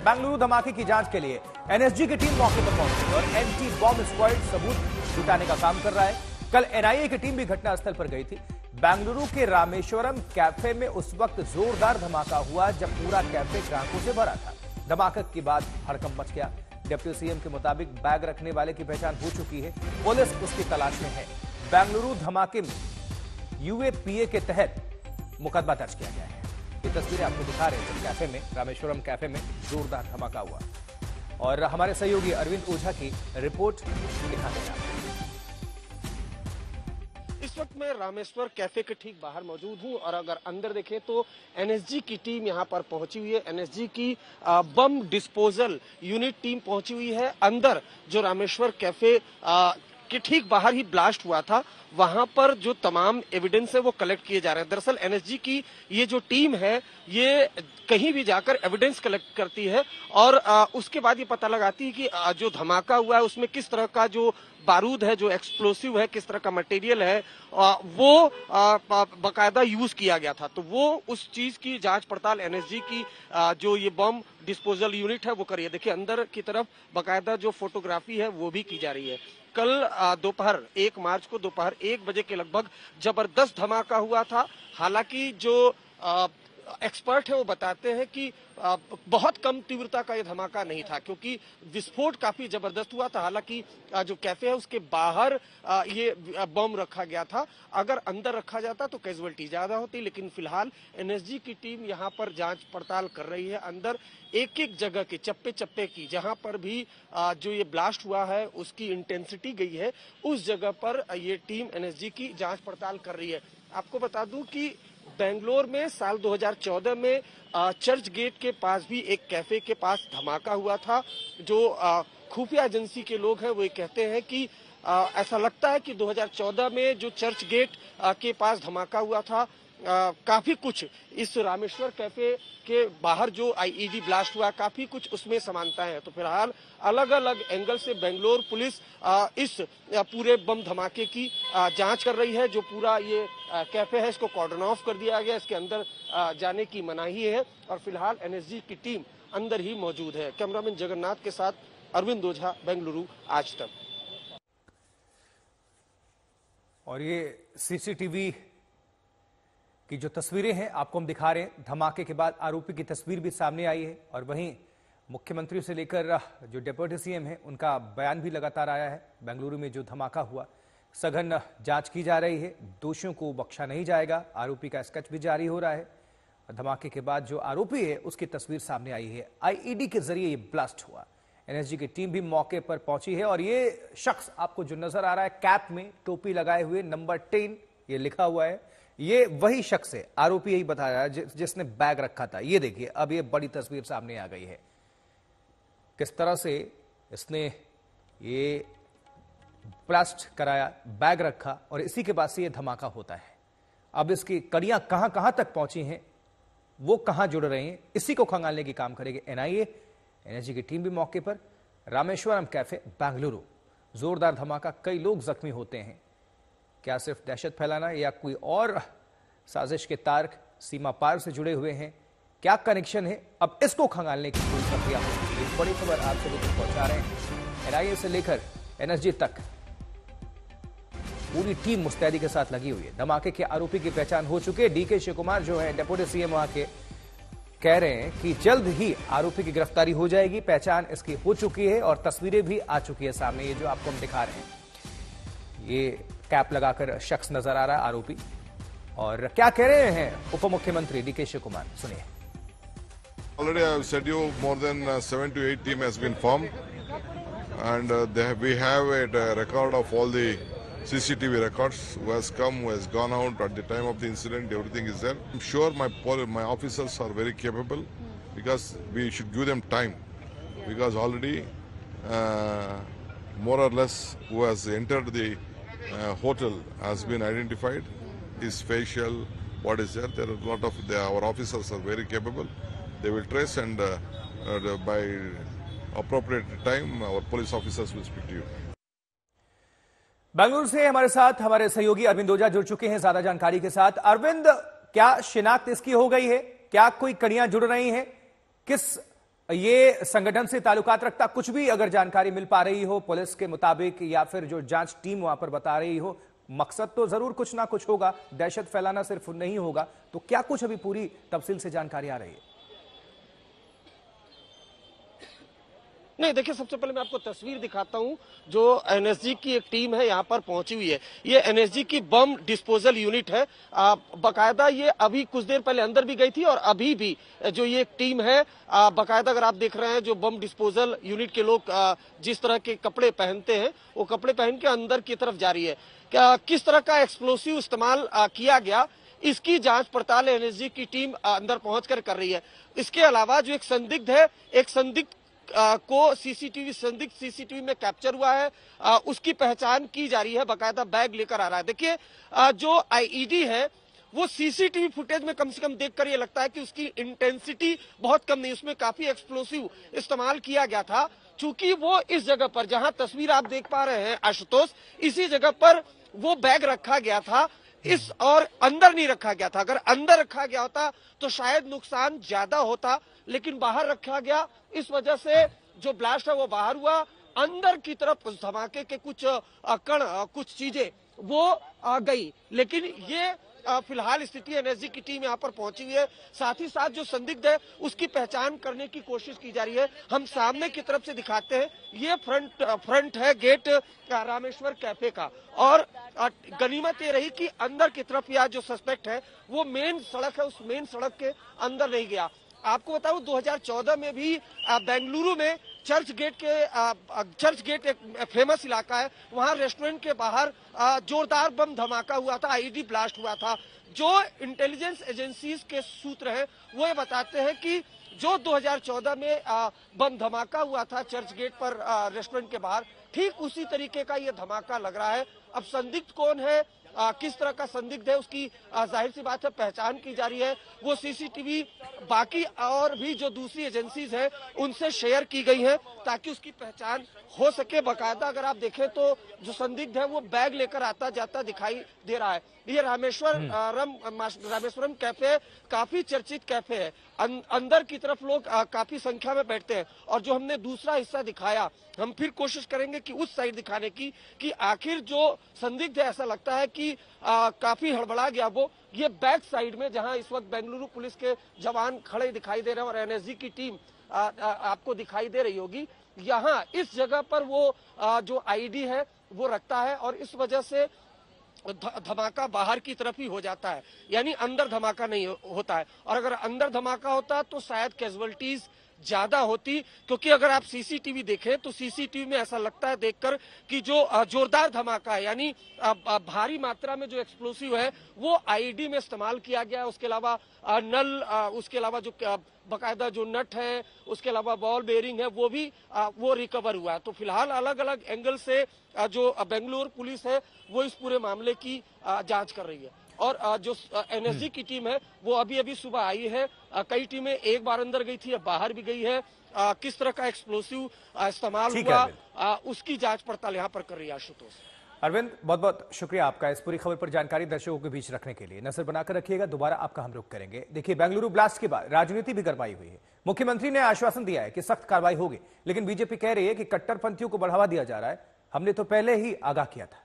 बेंगलुरु धमाके की जांच के लिए एनएसजी की टीम मौके पर पहुंची और एंटी बॉम्ब स्क्वाड सबूत जुटाने का काम कर रहा है। कल एनआईए की टीम भी घटनास्थल पर गई थी। बेंगलुरु के रामेश्वरम कैफे में उस वक्त जोरदार धमाका हुआ जब पूरा कैफे ग्राहकों से भरा था। धमाके के बाद हड़कंप मच गया। डिप्टी सीएम के मुताबिक बैग रखने वाले की पहचान हो चुकी है, पुलिस उसकी तलाश में है। बेंगलुरु धमाके में यूएपीए के तहत मुकदमा दर्ज किया गया है। ये तस्वीरें आपको दिखा रहे हैं जब कैफे में, रामेश्वरम कैफे में जोरदार धमाका हुआ और हमारे सहयोगी अरविंद ओझा की रिपोर्ट दिखाते हैं। इस वक्त मैं रामेश्वर कैफे के ठीक बाहर मौजूद हूं और अगर अंदर देखें तो एनएसजी की टीम यहां पर पहुंची हुई है। एनएसजी की बम डिस्पोजल यूनिट टीम पहुंची हुई है। अंदर जो रामेश्वर कैफे के ठीक बाहर ही ब्लास्ट हुआ था, वहां पर जो तमाम एविडेंस है वो कलेक्ट किए जा रहे हैं। दरअसल एनएसजी की ये जो टीम है ये कहीं भी जाकर एविडेंस कलेक्ट करती है और उसके बाद ये पता लगाती है कि जो धमाका हुआ है उसमें किस तरह का जो बारूद है, जो एक्सप्लोसिव है, किस तरह का मटेरियल है, वो बाकायदा यूज किया गया था। तो वो उस चीज की जांच पड़ताल एनएसजी की जो ये बम डिस्पोजल यूनिट है वो करिए। देखिए अंदर की तरफ बाकायदा जो फोटोग्राफी है वो भी की जा रही है। कल दोपहर 1 मार्च को दोपहर 1 बजे के लगभग जबरदस्त धमाका हुआ था। हालांकि जो एक्सपर्ट है वो बताते हैं कि बहुत कम तीव्रता का ये धमाका नहीं था क्योंकि विस्फोट काफी जबरदस्त हुआ था। हालांकि जो कैफे है उसके बाहर ये बम रखा गया था। अगर अंदर रखा जाता तो कैजुअलिटी ज्यादा होती, लेकिन फिलहाल एनएसजी की टीम यहाँ पर जांच पड़ताल कर रही है। अंदर एक एक जगह की चप्पे चप्पे की जहां पर भी जो ये ब्लास्ट हुआ है उसकी इंटेंसिटी गई है, उस जगह पर ये टीम एनएसजी की जांच पड़ताल कर रही है। आपको बता दूं कि बेंगलोर में साल 2014 में चर्च गेट के पास भी एक कैफे के पास धमाका हुआ था। जो खुफिया एजेंसी के लोग हैं वो ये कहते हैं कि ऐसा लगता है कि 2014 में जो चर्च गेट के पास धमाका हुआ था, काफी कुछ इस रामेश्वर कैफे के बाहर जो आईईडी ब्लास्ट हुआ, काफी कुछ उसमें समानताएं हैं। तो फिलहाल अलग अलग एंगल से बेंगलोर पुलिस इस पूरे बम धमाके की जांच कर रही है। जो पूरा ये कैफे है इसको कॉर्डन ऑफ कर दिया गया, इसके अंदर जाने की मनाही है और फिलहाल एनएसजी की टीम अंदर ही मौजूद है। कैमरामैन जगन्नाथ के साथ अरविंद ओझा, बेंगलुरु, आज तक। और ये सीसीटीवी की जो तस्वीरें हैं आपको हम दिखा रहे हैं। धमाके के बाद आरोपी की तस्वीर भी सामने आई है और वहीं मुख्यमंत्री से लेकर जो डिप्टी सीएम है उनका बयान भी लगातार आया है। बेंगलुरु में जो धमाका हुआ, सघन जांच की जा रही है, दोषियों को बख्शा नहीं जाएगा। आरोपी का स्केच भी जारी हो रहा है। धमाके के बाद जो आरोपी है उसकी तस्वीर सामने आई है। आईईडी के जरिए ये ब्लास्ट हुआ। एनएसजी की टीम भी मौके पर पहुंची है और ये शख्स आपको जो नजर आ रहा है कैप में टोपी लगाए हुए, नंबर 10 ये लिखा हुआ है, ये वही शख्स है। आरोपी यही बता रहा है जिसने बैग रखा था। ये देखिए अब ये बड़ी तस्वीर सामने आ गई है, किस तरह से इसने ये ब्लास्ट कराया, बैग रखा और इसी के बाद से ये धमाका होता है। अब इसकी कड़ियां कहां कहां तक पहुंची हैं, वो कहां जुड़ रहे हैं, इसी को खंगालने की काम करेगी एनआईए। एनएसजी की टीम भी मौके पर। रामेश्वरम कैफे, बेंगलुरु, जोरदार धमाका, कई लोग जख्मी होते हैं। क्या सिर्फ दहशत फैलाना या कोई और साजिश के तार सीमा पार से जुड़े हुए हैं, क्या कनेक्शन है, अब इसको खंगालने की पूरी प्रक्रिया होगी। एक बड़ी खबर आप सभी तक पहुंचा रहे हैं। एनआईए से लेकर एनएसजी तक पूरी टीम मुस्तैदी के साथ लगी हुई है। धमाके के आरोपी की पहचान हो चुकी है। डीके शिव कुमार जो है डिप्टी सीएम वहां के, कह रहे हैं कि जल्द ही आरोपी की गिरफ्तारी हो जाएगी। पहचान इसकी हो चुकी है और तस्वीरें भी आ चुकी है सामने। ये जो आपको हम दिखा रहे हैं, ये कैप लगाकर शख्स नजर आ रहा है आरोपी। और क्या कह रहे हैं उप मुख्यमंत्री डीके शिव कुमार, सुनिए। Already I have said you more than 7 to 8 team has been formed, and we have a record of all the CCTV records, who has come, who has gone out at the time of the incident. Everything is there. I'm sure my officers are very capable, because we should give them time, because already more or less who has entered the hotel has been identified. His facial, what is there? There are a lot of our officers are very capable. They will trace and by appropriate time our police officers will speak to you. Bengaluru से हमारे साथ हमारे सहयोगी अरविंद ओझा जुड़ चुके हैं ज्यादा जानकारी के साथ। अरविंद, क्या शिनाख्त इसकी हो गई है? क्या कोई कड़ियां जुड़ रही हैं? किस ये संगठन से ताल्लुकात रखता कुछ भी अगर जानकारी मिल पा रही हो पुलिस के मुताबिक, या फिर जो जांच टीम वहां पर बता रही हो, मकसद तो जरूर कुछ ना कुछ होगा, दहशत फैलाना सिर्फ नहीं होगा, तो क्या कुछ अभी पूरी तफसील से जानकारी आ रही है? नहीं, देखिए, सबसे पहले मैं आपको तस्वीर दिखाता हूं जो एनएसजी की एक टीम है यहां पर पहुंची हुई है। ये एनएसजी की बम डिस्पोजल यूनिट है। बकायदा ये अभी कुछ देर पहले अंदर भी गई थी और अभी भी जो ये टीम है बकायदा, अगर आप देख रहे हैं जो बम डिस्पोजल यूनिट के लोग जिस तरह के कपड़े पहनते हैं वो कपड़े पहन के अंदर की तरफ जा रही है। किस तरह का एक्सप्लोसिव इस्तेमाल किया गया, इसकी जांच पड़ताल एनएसजी की टीम अंदर पहुंचकर कर रही है। इसके अलावा जो एक संदिग्ध है, एक संदिग्ध को संदिग्ध सीसीटीवी में कैप्चर हुआ है, उसकी पहचान की जा रही है, बकायदा बैग लेकर आ रहा है। देखिए, जो आईईडी है वो सीसीटीवी फुटेज में कम से कम देखकर ये लगता है कि उसकी इंटेंसिटी बहुत कम नहीं, उसमें काफी एक्सप्लोसिव इस्तेमाल किया गया था। चूंकि वो इस जगह पर जहां तस्वीर आप देख पा रहे हैं आशुतोष, इसी जगह पर वो बैग रखा गया था, इस और अंदर नहीं रखा गया था। अगर अंदर रखा गया होता तो शायद नुकसान ज्यादा होता, लेकिन बाहर रखा गया, इस वजह से जो ब्लास्ट है वो बाहर हुआ। अंदर की तरफ उस धमाके के कुछ कण, कुछ चीजें वो गई, लेकिन ये फिलहाल स्थिति एनएसजी की टीम यहाँ पर पहुंची हुई है। साथ ही साथ जो संदिग्ध है उसकी पहचान करने की कोशिश की जा रही है। हम सामने की तरफ से दिखाते हैं, ये फ्रंट है गेट रामेश्वर कैफे का, और गनीमत ये रही कि अंदर की तरफ यह जो सस्पेक्ट है वो मेन सड़क है, उस मेन सड़क के अंदर नहीं गया। आपको बताऊं 2014 में भी बेंगलुरु में चर्च गेट एक फेमस इलाका है, वहां रेस्टोरेंट के बाहर जोरदार बम धमाका हुआ था, आईईडी ब्लास्ट हुआ था। जो इंटेलिजेंस एजेंसीज के सूत्र हैं वो ये बताते हैं कि जो 2014 में बम धमाका हुआ था चर्च गेट पर रेस्टोरेंट के बाहर, ठीक उसी तरीके का ये धमाका लग रहा है। अब संदिग्ध कौन है, किस तरह का संदिग्ध है, उसकी जाहिर सी बात है पहचान की जा रही है। वो सीसीटीवी बाकी और भी जो दूसरी एजेंसीज हैं उनसे शेयर की गई है ताकि उसकी पहचान हो सके। बकायदा अगर आप देखें तो जो संदिग्ध है वो बैग लेकर आता जाता दिखाई दे रहा है। ये रामेश्वरम कैफे काफी चर्चित कैफे है, अंदर की तरफ लोग काफी संख्या में बैठते हैं। और जो हमने दूसरा हिस्सा दिखाया, हम फिर कोशिश करेंगे कि उस साइड दिखाने की कि आखिर जो संदिग्ध है, ऐसा लगता है कि काफी हड़बड़ा गया वो, ये बैक साइड में जहां इस वक्त बेंगलुरु पुलिस के जवान खड़े दिखाई दे रहे हैं और एनएसजी की टीम आपको दिखाई दे रही होगी, यहाँ इस जगह पर वो जो आईडी है वो रखता है और इस वजह से धमाका बाहर की तरफ ही हो जाता है, यानी अंदर धमाका नहीं होता है। और अगर अंदर धमाका होता तो शायद कैजुअलिटीज ज्यादा होती, क्योंकि अगर आप सीसीटीवी देखें तो सीसीटीवी में ऐसा लगता है देखकर कि जो जोरदार धमाका है, यानी भारी मात्रा में जो एक्सप्लोसिव है वो आईईडी में इस्तेमाल किया गया है। उसके अलावा नल, उसके अलावा जो बकायदा जो नट है, उसके अलावा बॉल बेयरिंग है, वो भी वो रिकवर हुआ है। तो फिलहाल अलग अलग एंगल से जो बेंगलुरु पुलिस है वो इस पूरे मामले की जांच कर रही है। और जो एनएसजी की टीम है वो अभी सुबह आई है, कई टीमें एक बार अंदर गई थी, अब बाहर भी गई है। किस तरह का एक्सप्लोसिव इस्तेमाल हुआ उसकी जांच पड़ताल यहाँ पर कर रही है। आशुतोष, अरविंद, बहुत बहुत शुक्रिया आपका इस पूरी खबर पर जानकारी दर्शकों के बीच रखने के लिए। नजर बनाकर रखिएगा, दोबारा आपका हम रुख करेंगे। देखिए, बेंगलुरु ब्लास्ट के बाद राजनीति भी गरमाई हुई है। मुख्यमंत्री ने आश्वासन दिया है कि सख्त कार्रवाई होगी, लेकिन बीजेपी कह रही है कि कट्टरपंथियों को बढ़ावा दिया जा रहा है। हमने तो पहले ही आगाह किया था।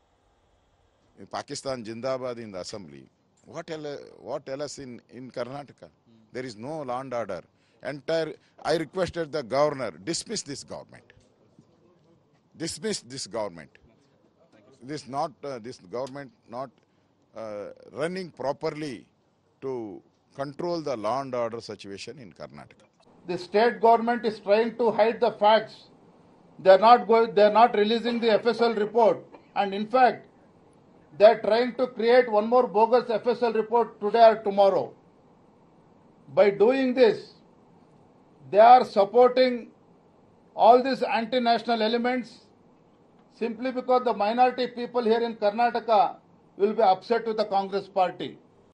Pakistan Jindabad in the assembly. What else in Karnataka? There is no law and order. I requested the governor, dismiss this government. Dismiss this government. This government not running properly to control the law and order situation in Karnataka. The state government is trying to hide the facts. They are not releasing the FSL report, and in fact, they are trying to create one more bogus FSL report today or tomorrow. By doing this, they are supporting all these anti-national elements simply because the minority people here in Karnataka will be upset with the Congress party.